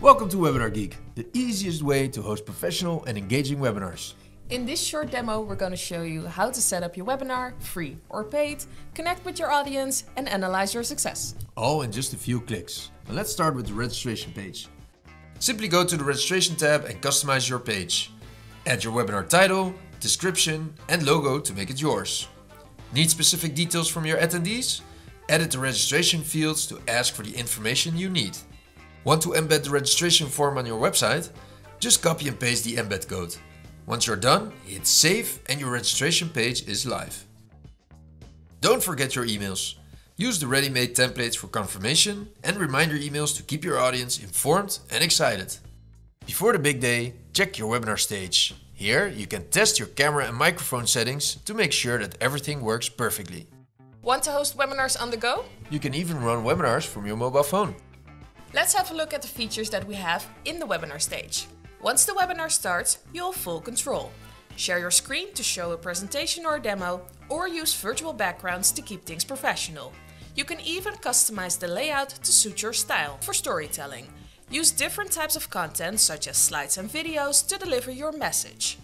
Welcome to WebinarGeek, the easiest way to host professional and engaging webinars. In this short demo, we're going to show you how to set up your webinar, free or paid, connect with your audience, and analyze your success. All in just a few clicks. And let's start with the registration page. Simply go to the registration tab and customize your page. Add your webinar title, description, and logo to make it yours. Need specific details from your attendees? Edit the registration fields to ask for the information you need. Want to embed the registration form on your website? Just copy and paste the embed code. Once you're done, hit save and your registration page is live. Don't forget your emails. Use the ready-made templates for confirmation and reminder emails to keep your audience informed and excited. Before the big day, check your webinar stage. Here you can test your camera and microphone settings to make sure that everything works perfectly. Want to host webinars on the go? You can even run webinars from your mobile phone. Let's have a look at the features that we have in the webinar stage. Once the webinar starts, you'll have full control. Share your screen to show a presentation or a demo, or use virtual backgrounds to keep things professional. You can even customize the layout to suit your style for storytelling. Use different types of content such as slides and videos to deliver your message.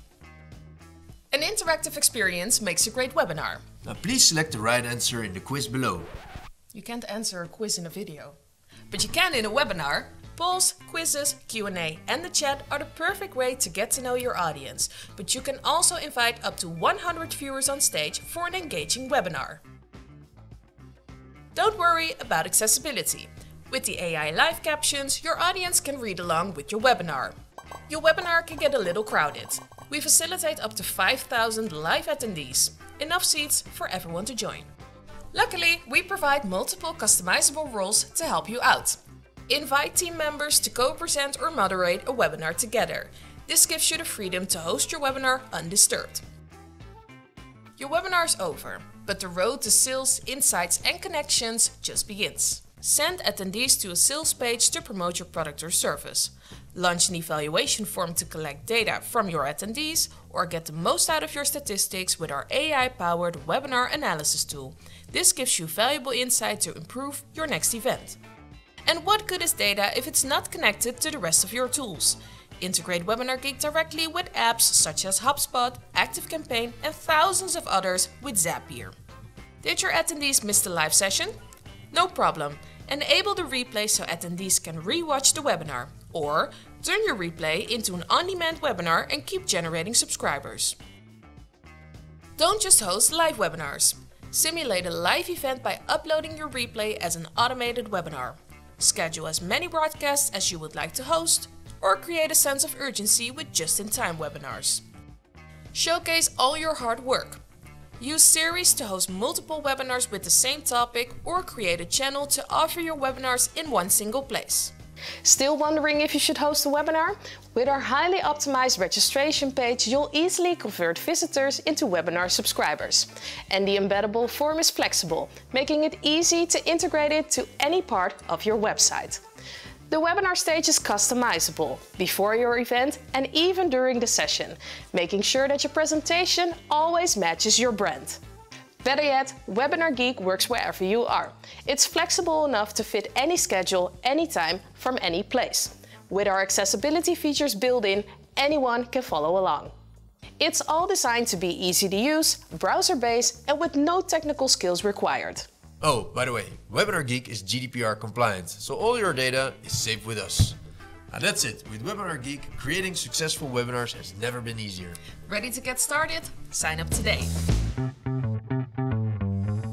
An interactive experience makes a great webinar. Now please select the right answer in the quiz below. You can't answer a quiz in a video, but you can in a webinar. Polls, quizzes, Q&A and the chat are the perfect way to get to know your audience, but you can also invite up to 100 viewers on stage for an engaging webinar. Don't worry about accessibility. With the AI live captions, your audience can read along with your webinar. Your webinar can get a little crowded. We facilitate up to 5,000 live attendees, enough seats for everyone to join. Luckily, we provide multiple customizable roles to help you out. Invite team members to co-present or moderate a webinar together. This gives you the freedom to host your webinar undisturbed. Your webinar is over, but the road to sales, insights and connections just begins. Send attendees to a sales page to promote your product or service. Launch an evaluation form to collect data from your attendees, or get the most out of your statistics with our AI-powered webinar analysis tool. This gives you valuable insight to improve your next event. And what good is data if it's not connected to the rest of your tools? Integrate WebinarGeek directly with apps such as HubSpot, ActiveCampaign and thousands of others with Zapier. Did your attendees miss the live session? No problem. Enable the replay so attendees can re-watch the webinar, or turn your replay into an on-demand webinar and keep generating subscribers. Don't just host live webinars. Simulate a live event by uploading your replay as an automated webinar. Schedule as many broadcasts as you would like to host, or create a sense of urgency with just-in-time webinars. Showcase all your hard work. Use series to host multiple webinars with the same topic, or create a channel to offer your webinars in one single place. Still wondering if you should host a webinar? With our highly optimized registration page, you'll easily convert visitors into webinar subscribers. And the embeddable form is flexible, making it easy to integrate it to any part of your website. The webinar stage is customizable before your event and even during the session, making sure that your presentation always matches your brand. Better yet, WebinarGeek works wherever you are. It's flexible enough to fit any schedule, anytime, from any place. With our accessibility features built in, anyone can follow along. It's all designed to be easy to use, browser-based and with no technical skills required. Oh, by the way, WebinarGeek is GDPR compliant, so all your data is safe with us. And that's it. With WebinarGeek, creating successful webinars has never been easier. Ready to get started? Sign up today.